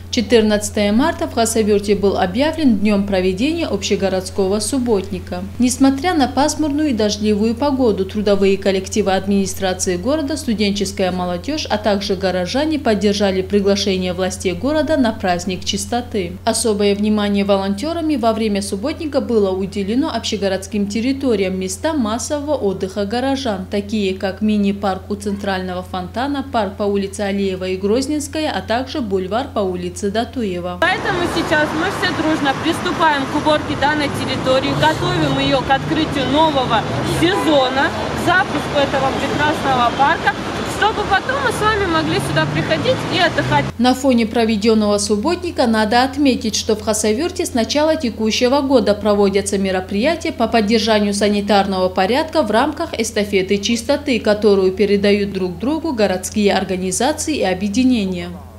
14 марта в Хасавюрте был объявлен днем проведения общегородского субботника. Несмотря на пасмурную и дождливую погоду, трудовые коллективы администрации города, студенческая молодежь, а также горожане поддержали приглашение властей города на праздник чистоты. Особое внимание волонтерами во время субботника было уделено общегородским территориям, местам массового отдыха горожан, такие как мини-парк у Центрального фонтана, парк по улице Алиева и Грозненская, а также бульвар по улице Датуева. Поэтому сейчас мы все дружно приступаем к уборке данной территории, готовим ее к открытию нового сезона, к запуску этого прекрасного парка, чтобы потом мы с вами могли сюда приходить и отдыхать. На фоне проведенного субботника надо отметить, что в Хасавюрте с начала текущего года проводятся мероприятия по поддержанию санитарного порядка в рамках эстафеты чистоты, которую передают друг другу городские организации и объединения.